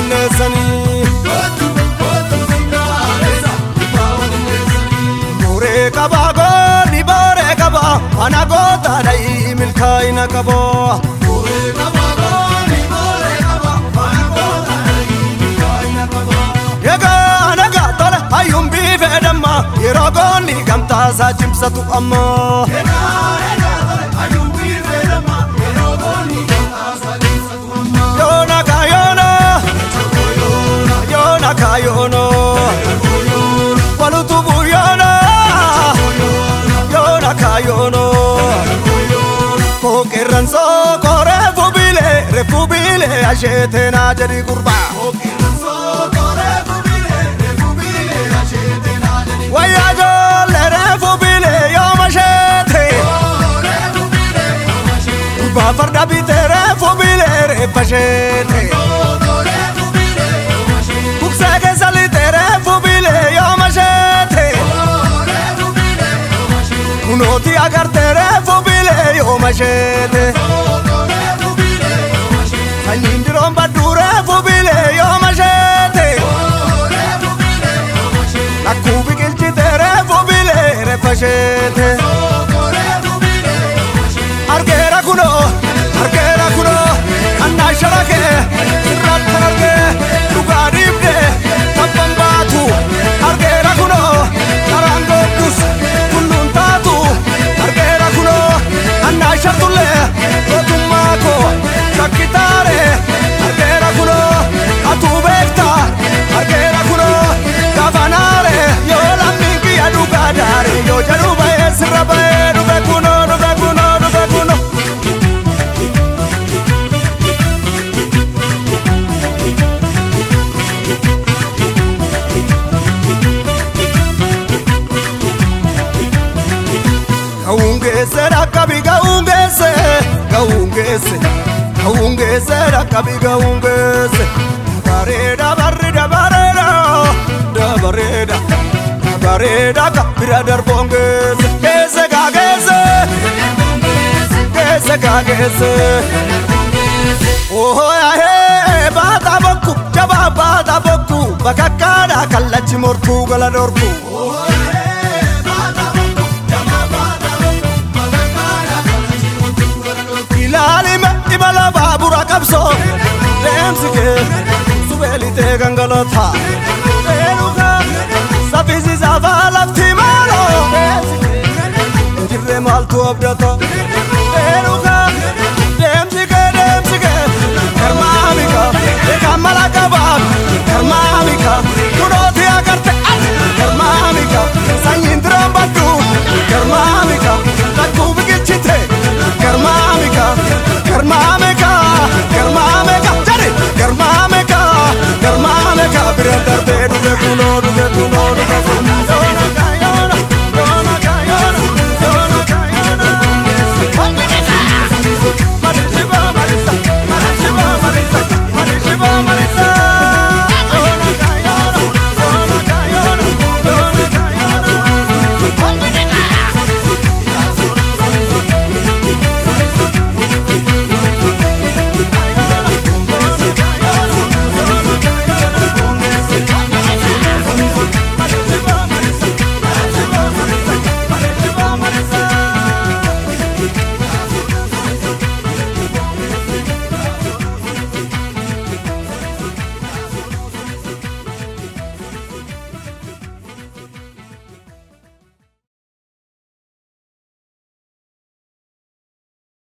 nesani Bore kaba go ni bore kaba anago tadai milkaina kabo Bore kaba go ni bore kaba anago tadai milkaina kabo Yaga anaga tole ayum bi fedama Yerogo ni gamta sa chimsa tu amma Yaga tole ayum bi fedama Yerogo ni gamta sa chimsa tu amma Yona kayona Yona kayono Walutu buyona Yona kayono Kokeran so kore refubile ashete na jadi kurba Kokeran so kore refubile ashete na jadi kurba Waya jole refubile yomashete Refubile yomashete Kurba farda bite refubile refashete Refubile yomashete Kuksake salite refubile yomashete Refubile yomashete Unoti agar tere fubile yomashete Sanindrom badure fubile yomashete Nakubi kilchi tere fubile refashete Argera kuno Anna sharake Sirrat harke Lugaribde Tabbambatu Argera kuno Arangobus Kullun tatu Argera kuno Anna shartulle Rotumako Shakitare Argera kuno Atu bekta Argera kuno Gavanare Yo laminki adugadare Yo jarubae sirabae Rube kuno Gaungese rakabi gaungese Bareda kapira darbongese Gese gagese Oh ya he bata boku jaba bata boku bakakada kallachi mortu gala dorku Oh Ibala babura kapso Demsike Subelite gangalata Benuka Safizi zavalaf timalo Jirre maltu abdata